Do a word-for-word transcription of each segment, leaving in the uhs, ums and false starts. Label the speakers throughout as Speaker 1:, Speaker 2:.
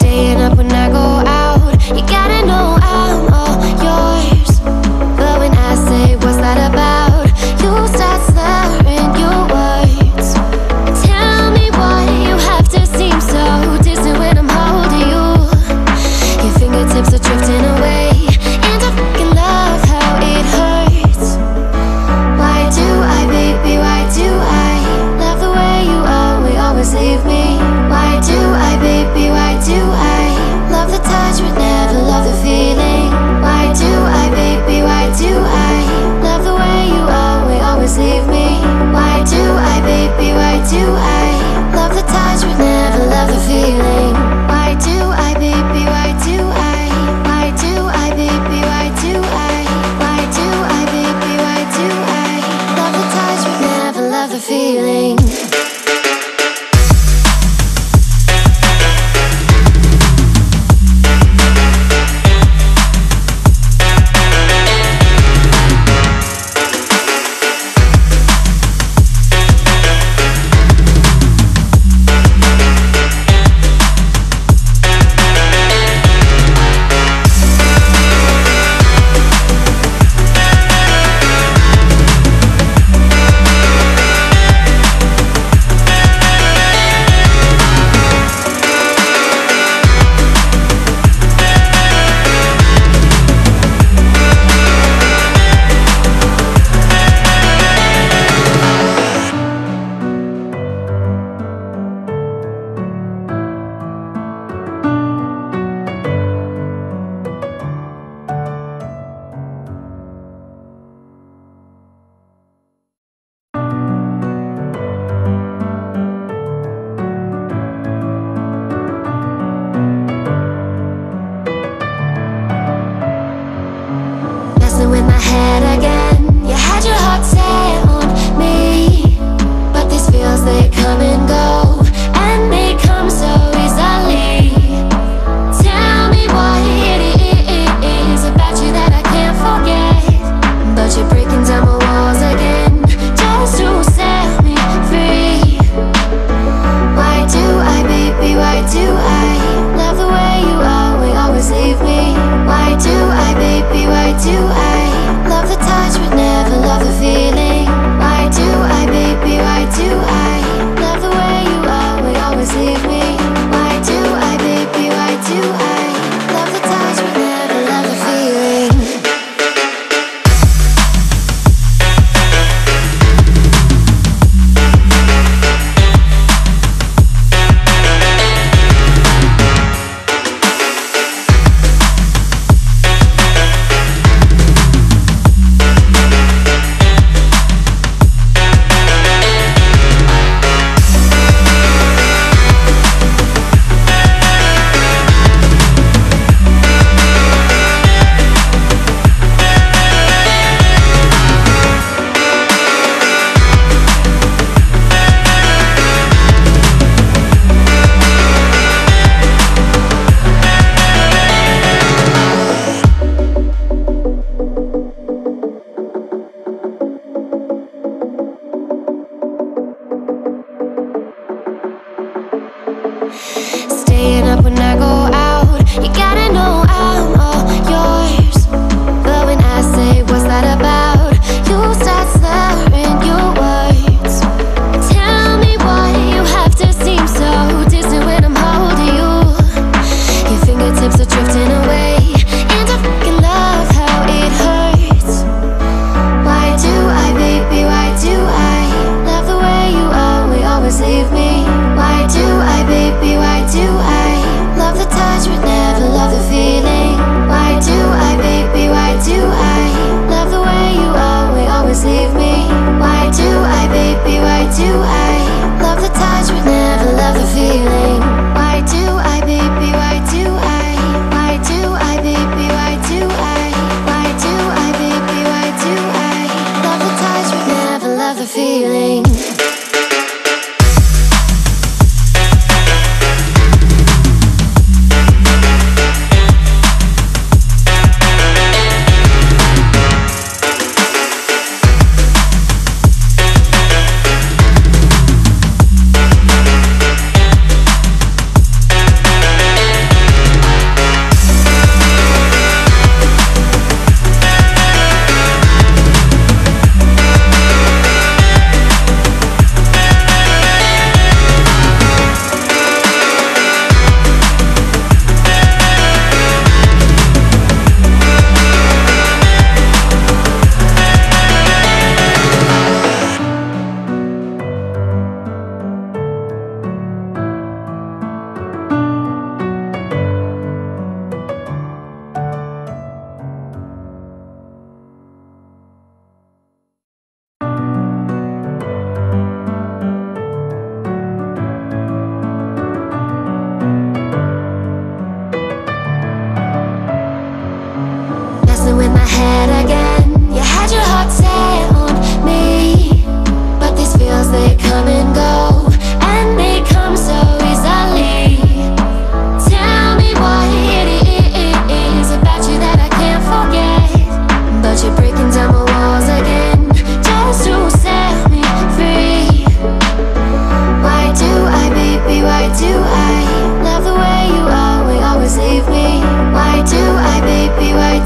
Speaker 1: staying up when I go out. You gotta know I'm all yours. But when I say what's that about, you start slurring your words. Tell me why you have to seem so distant when I'm holding you. Your fingertips are drifting away, and I fucking love how it hurts. Why do I, baby, why do I love the way you always, always leave me? Why do I, baby, why do I love the time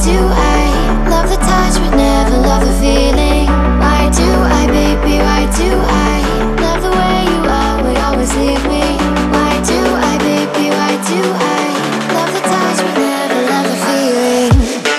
Speaker 1: do I love the touch but never love the feeling? Why do I, baby, why do I love the way you always, always leave me? Why do I, baby, why do I love the touch but never love the feeling?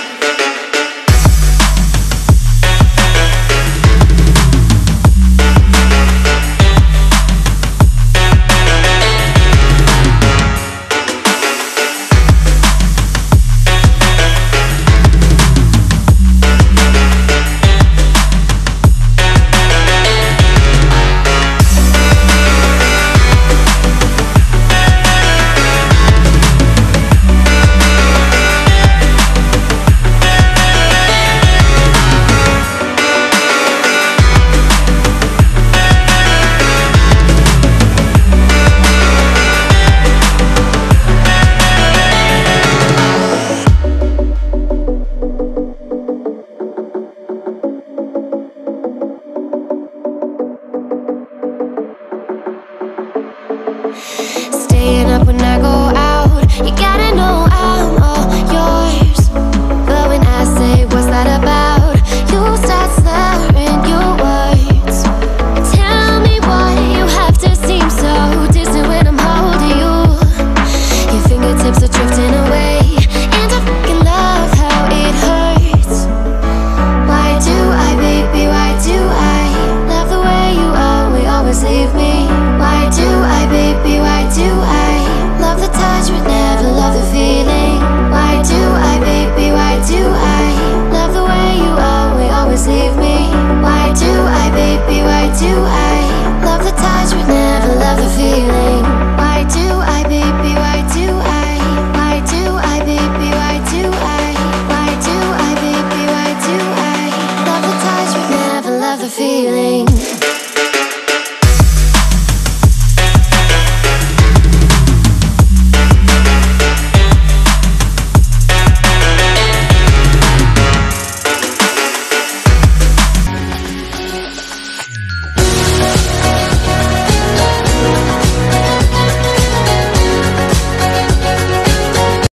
Speaker 1: Staying up when I go out, you gotta know I'm all yours. But when I say what's that about, you start slurring your words. Tell me why you have to seem so distant when I'm holding you. Your fingertips are drifting away, and I fucking love how it hurts. Why do I, baby, why do I love the way you always, always leave me? Why do I, baby, why do I love the touch but never love the feeling? Why do I, baby, why do I love the way you always, always leave me? Why do I, baby, why do I love the touch but never love the feeling? Why do I, baby, why do I? Why do I, baby, why do I? Why do I, baby, why do I love the touch but never love the feeling?